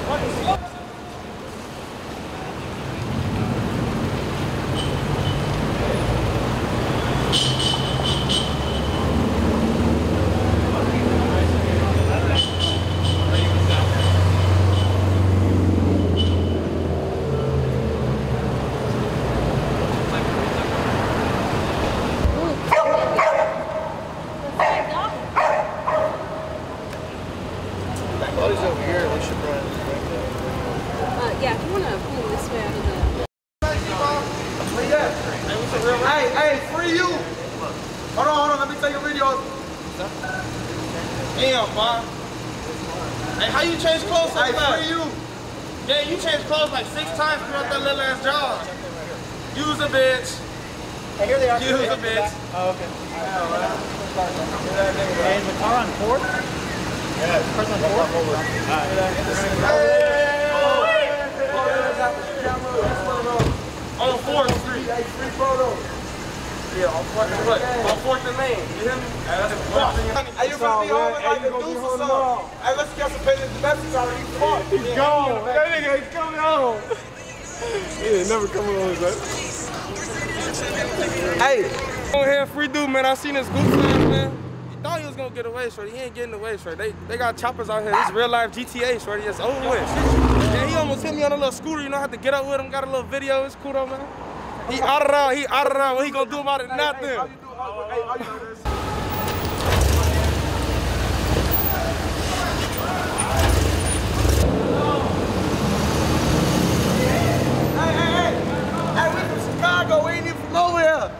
Yeah, if you want to pull this way out of the... Hey, free you! Hold on, let me take a video. Damn, man. Hey, how you change clothes so fast? Free you! Yeah, you changed clothes like 6 times throughout that little ass job. Use a bitch. Hey, here they are. Use a bitch. Oh, okay. And the car on 4th? Yeah, the person on 4th? On 4th Street. Free photos. Yeah, on 4th and what? On 4th and Main. You hear me? Hey, you finna be home in like the deuce or something. Hey, let's get some pay the domestics out of these parts. He's gone. That nigga is coming home. He ain't never coming home, man. Hey. Go ahead, free dude, man. I seen this goof ass, man. He thought he was gonna get away, shorty. He ain't getting away, shorty. They got choppers out here. This is real life GTA, shorty. It's over with. Yeah, he almost hit me on a little scooter. You know, I had to get up with him. Got a little video. It's cool though, man. He out around. He out around. What he gonna do about it? Nothing. Hey, we from Chicago. We ain't even from nowhere.